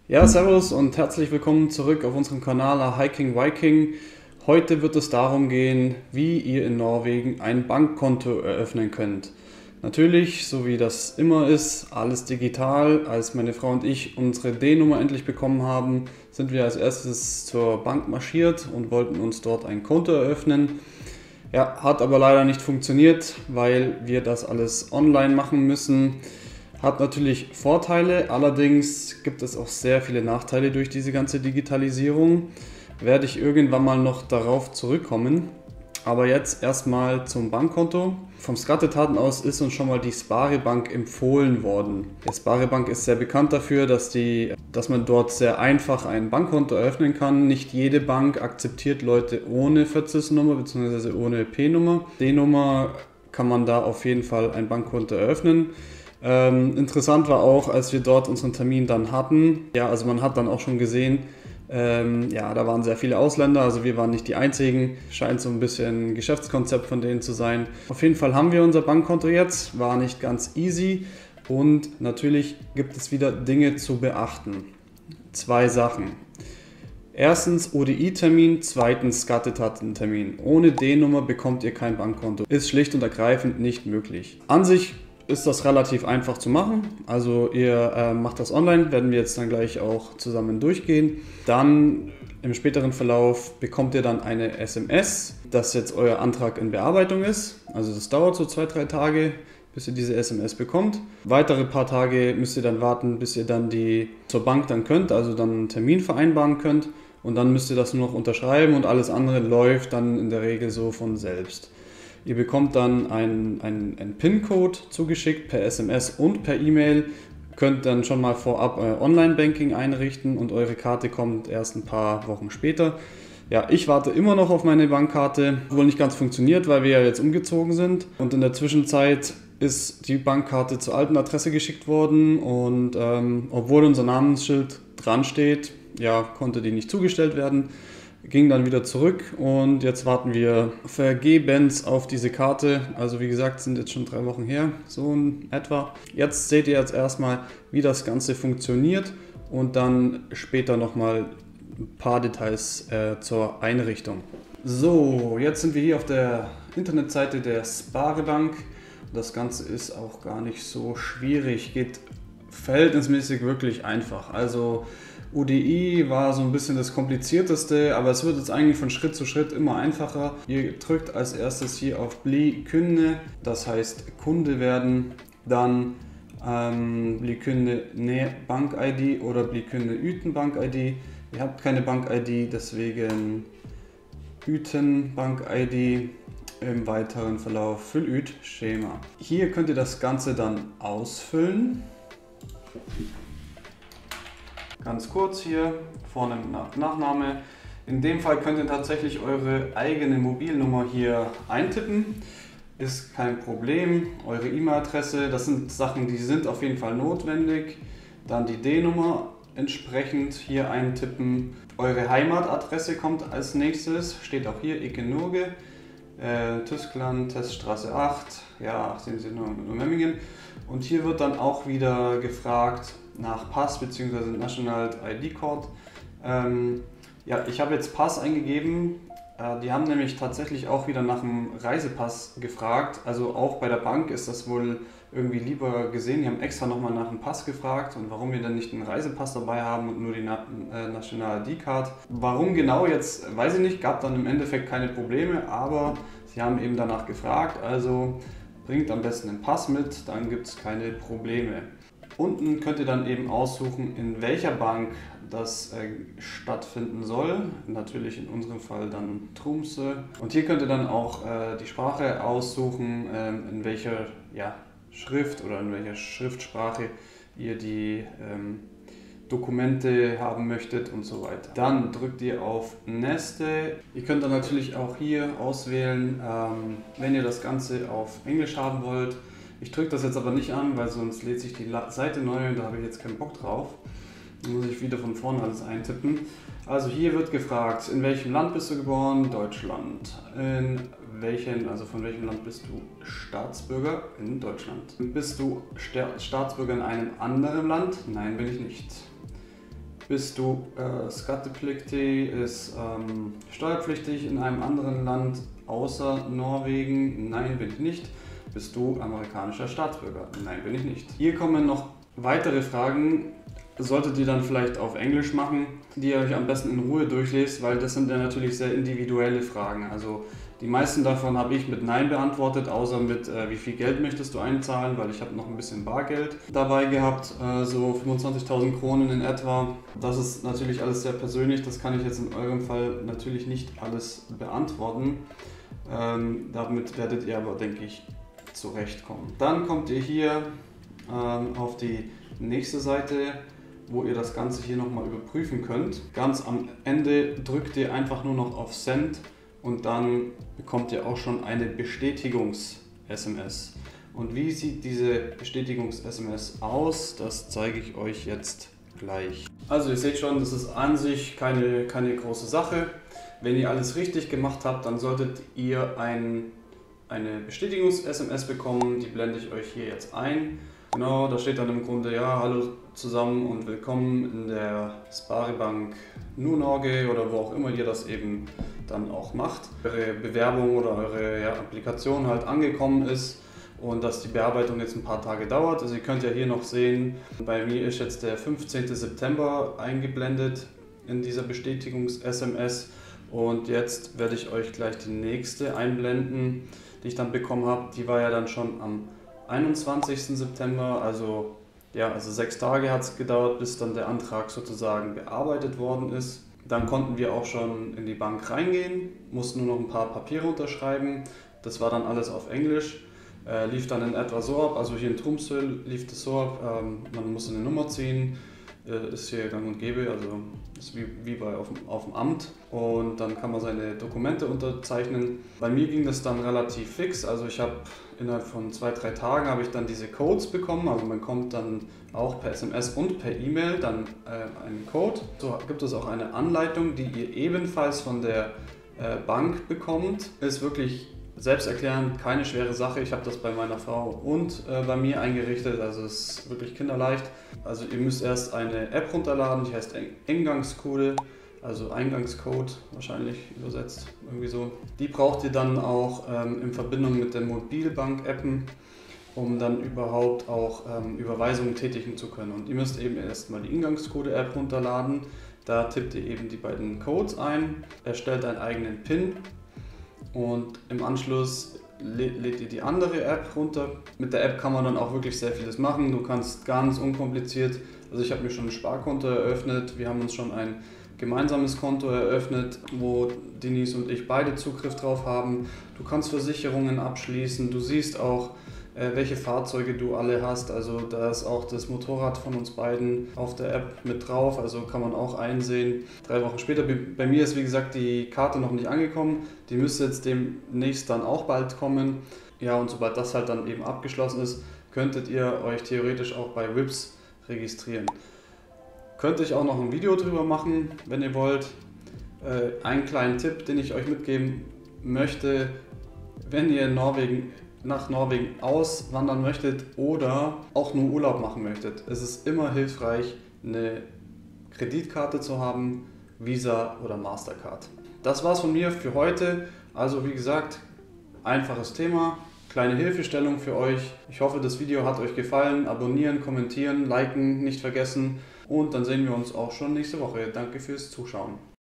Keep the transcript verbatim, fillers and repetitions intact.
Ja, servus und herzlich willkommen zurück auf unserem Kanal Hiking Viking. Heute wird es darum gehen, wie ihr in Norwegen ein Bankkonto eröffnen könnt. Natürlich, so wie das immer ist, alles digital. Als meine Frau und ich unsere D-Nummer endlich bekommen haben, sind wir als erstes zur Bank marschiert und wollten uns dort ein Konto eröffnen. Ja, hat aber leider nicht funktioniert, weil wir das alles online machen müssen. Hat natürlich Vorteile, allerdings gibt es auch sehr viele Nachteile durch diese ganze Digitalisierung. Werde ich irgendwann mal noch darauf zurückkommen. Aber jetzt erstmal zum Bankkonto. Vom Skatteetaten aus ist uns schon mal die Sparebank empfohlen worden. Die Sparebank ist sehr bekannt dafür, dass, die, dass man dort sehr einfach ein Bankkonto eröffnen kann. Nicht jede Bank akzeptiert Leute ohne Vierzig-Nummer bzw. ohne P-Nummer. D-Nummer kann man da auf jeden Fall ein Bankkonto eröffnen. Ähm, interessant war auch, als wir dort unseren Termin dann hatten, ja, also man hat dann auch schon gesehen, ähm, ja, da waren sehr viele Ausländer, also wir waren nicht die einzigen, scheint so ein bisschen ein Geschäftskonzept von denen zu sein. Auf jeden Fall haben wir unser Bankkonto jetzt, war nicht ganz easy und natürlich gibt es wieder Dinge zu beachten. Zwei Sachen. Erstens O D I-Termin, zweitens Skatteetaten-Termin. Ohne D-Nummer bekommt ihr kein Bankkonto. Ist schlicht und ergreifend nicht möglich. An sich ist das relativ einfach zu machen. Also ihr äh, macht das online, werden wir jetzt dann gleich auch zusammen durchgehen. Dann im späteren Verlauf bekommt ihr dann eine S M S, dass jetzt euer Antrag in Bearbeitung ist. Also das dauert so zwei, drei Tage, bis ihr diese S M S bekommt. Weitere paar Tage müsst ihr dann warten, bis ihr dann die zur Bank dann könnt, also dann einen Termin vereinbaren könnt. Und dann müsst ihr das nur noch unterschreiben und alles andere läuft dann in der Regel so von selbst. Ihr bekommt dann einen, einen, einen PIN-Code zugeschickt per S M S und per E-Mail. Könnt dann schon mal vorab euer Online-Banking einrichten und eure Karte kommt erst ein paar Wochen später. Ja, ich warte immer noch auf meine Bankkarte. Wohl nicht ganz funktioniert, weil wir ja jetzt umgezogen sind. Und in der Zwischenzeit ist die Bankkarte zur alten Adresse geschickt worden. Und ähm, obwohl unser Namensschild dran steht, ja, konnte die nicht zugestellt werden. Ging dann wieder zurück und jetzt warten wir vergebens auf diese Karte. Also wie gesagt, sind jetzt schon drei Wochen her, so in etwa. Jetzt seht ihr jetzt erstmal, wie das Ganze funktioniert und dann später nochmal ein paar Details äh, zur Einrichtung. So, jetzt sind wir hier auf der Internetseite der Sparebank. Das Ganze ist auch gar nicht so schwierig, geht verhältnismäßig wirklich einfach. Also O D I war so ein bisschen das komplizierteste, aber es wird jetzt eigentlich von Schritt zu Schritt immer einfacher. Ihr drückt als erstes hier auf Bli Kunde, das heißt Kunde werden, dann ähm, Bli Kunde ne Bank-I D oder Bli Kunde Uten Bank-I D. Ihr habt keine Bank-I D, deswegen Uten Bank-I D. Im weiteren Verlauf Fyll-Ut Schema. Hier könnt ihr das Ganze dann ausfüllen. Ganz kurz hier, vorne nach Nachname. In dem Fall könnt ihr tatsächlich eure eigene Mobilnummer hier eintippen. Ist kein Problem. Eure E-Mail-Adresse, das sind Sachen, die sind auf jeden Fall notwendig. Dann die D-Nummer entsprechend hier eintippen. Eure Heimatadresse kommt als nächstes, steht auch hier, Ekenurge, äh, Tyskland, Teststraße acht, ja, achtzehn Memmingen. Und hier wird dann auch wieder gefragt nach Pass bzw. National I D-Code. Ähm, ja, ich habe jetzt Pass eingegeben. Äh, die haben nämlich tatsächlich auch wieder nach dem Reisepass gefragt. Also auch bei der Bank ist das wohl irgendwie lieber gesehen. Die haben extra nochmal nach dem Pass gefragt und warum wir dann nicht einen Reisepass dabei haben und nur die Na äh, National I D-Card. Warum genau jetzt, weiß ich nicht. Gab dann im Endeffekt keine Probleme, aber sie haben eben danach gefragt. Also bringt am besten den Pass mit, dann gibt es keine Probleme. Unten könnt ihr dann eben aussuchen, in welcher Bank das äh, stattfinden soll. Natürlich in unserem Fall dann Tromsø. Und hier könnt ihr dann auch äh, die Sprache aussuchen, äh, in welcher ja, Schrift oder in welcher Schriftsprache ihr die ähm, Dokumente haben möchtet und so weiter. Dann drückt ihr auf Nächste. Ihr könnt dann natürlich auch hier auswählen, ähm, wenn ihr das Ganze auf Englisch haben wollt. Ich drücke das jetzt aber nicht an, weil sonst lädt sich die Seite neu und da habe ich jetzt keinen Bock drauf. Dann muss ich wieder von vorne alles eintippen. Also hier wird gefragt, in welchem Land bist du geboren? Deutschland. In welchen, also von welchem Land bist du Staatsbürger? In Deutschland. Bist du Staatsbürger in einem anderen Land? Nein, bin ich nicht. Bist du äh, skattepliktig, ist ähm, steuerpflichtig in einem anderen Land außer Norwegen? Nein, bin ich nicht. Bist du amerikanischer Staatsbürger? Nein, bin ich nicht. Hier kommen noch weitere Fragen. Solltet ihr dann vielleicht auf Englisch machen, die ihr euch am besten in Ruhe durchlest, weil das sind ja natürlich sehr individuelle Fragen. Also die meisten davon habe ich mit Nein beantwortet, außer mit äh, wie viel Geld möchtest du einzahlen, weil ich habe noch ein bisschen Bargeld dabei gehabt, äh, so fünfundzwanzigtausend Kronen in etwa. Das ist natürlich alles sehr persönlich, das kann ich jetzt in eurem Fall natürlich nicht alles beantworten. Ähm, damit werdet ihr aber, denke ich, zurechtkommen. Dann kommt ihr hier ähm, auf die nächste Seite, wo ihr das Ganze hier nochmal überprüfen könnt. Ganz am Ende drückt ihr einfach nur noch auf Send und dann bekommt ihr auch schon eine Bestätigungs-S M S. Und wie sieht diese Bestätigungs-S M S aus? Das zeige ich euch jetzt gleich. Also ihr seht schon, das ist an sich keine, keine große Sache. Wenn ihr alles richtig gemacht habt, dann solltet ihr ein, eine Bestätigungs-S M S bekommen, die blende ich euch hier jetzt ein. Genau, da steht dann im Grunde, ja, hallo zusammen und willkommen in der Sparibank Nord-Norge oder wo auch immer ihr das eben dann auch macht. Eure Bewerbung oder eure ja, Applikation halt angekommen ist und dass die Bearbeitung jetzt ein paar Tage dauert. Also ihr könnt ja hier noch sehen, bei mir ist jetzt der fünfzehnte September eingeblendet in dieser Bestätigungs-S M S und jetzt werde ich euch gleich die nächste einblenden, die ich dann bekommen habe. Die war ja dann schon am einundzwanzigsten September, also ja, also sechs Tage hat es gedauert, bis dann der Antrag sozusagen bearbeitet worden ist. Dann konnten wir auch schon in die Bank reingehen, mussten nur noch ein paar Papiere unterschreiben. Das war dann alles auf Englisch, äh, lief dann in etwa so ab, also hier in Tromsø lief das so ab, ähm, man musste eine Nummer ziehen, äh, ist hier gang und gäbe, also ist wie, wie bei auf, auf dem Amt und dann kann man seine Dokumente unterzeichnen. Bei mir ging das dann relativ fix, also ich habe innerhalb von zwei, drei Tagen habe ich dann diese Codes bekommen, also man kommt dann auch per S M S und per E-Mail dann äh, einen Code. So gibt es auch eine Anleitung, die ihr ebenfalls von der äh, Bank bekommt. Ist wirklich selbsterklärend, keine schwere Sache. Ich habe das bei meiner Frau und äh, bei mir eingerichtet, also es ist wirklich kinderleicht. Also ihr müsst erst eine App runterladen, die heißt Eingangscode. Also Eingangscode wahrscheinlich übersetzt, irgendwie so. Die braucht ihr dann auch ähm, in Verbindung mit den Mobilbank-Appen, um dann überhaupt auch ähm, Überweisungen tätigen zu können. Und ihr müsst eben erstmal die Eingangscode-App runterladen. Da tippt ihr eben die beiden Codes ein, erstellt einen eigenen PIN und im Anschluss lädt, lädt ihr die andere App runter. Mit der App kann man dann auch wirklich sehr vieles machen. Du kannst ganz unkompliziert, also ich habe mir schon ein Sparkonto eröffnet, wir haben uns schon ein gemeinsames Konto eröffnet, wo Denise und ich beide Zugriff drauf haben. Du kannst Versicherungen abschließen, du siehst auch, äh, welche Fahrzeuge du alle hast. Also da ist auch das Motorrad von uns beiden auf der App mit drauf, also kann man auch einsehen. Drei Wochen später, bei mir ist wie gesagt die Karte noch nicht angekommen, die müsste jetzt demnächst dann auch bald kommen. Ja, und sobald das halt dann eben abgeschlossen ist, könntet ihr euch theoretisch auch bei W I P S registrieren. Könnte ich auch noch ein Video drüber machen, wenn ihr wollt. Äh, einen kleinen Tipp, den ich euch mitgeben möchte, wenn ihr in Norwegen, nach Norwegen auswandern möchtet oder auch nur Urlaub machen möchtet. Es ist immer hilfreich, eine Kreditkarte zu haben, Visa oder Mastercard. Das war's von mir für heute. Also wie gesagt, einfaches Thema. Kleine Hilfestellung für euch. Ich hoffe, das Video hat euch gefallen. Abonnieren, kommentieren, liken, nicht vergessen. Und dann sehen wir uns auch schon nächste Woche. Danke fürs Zuschauen.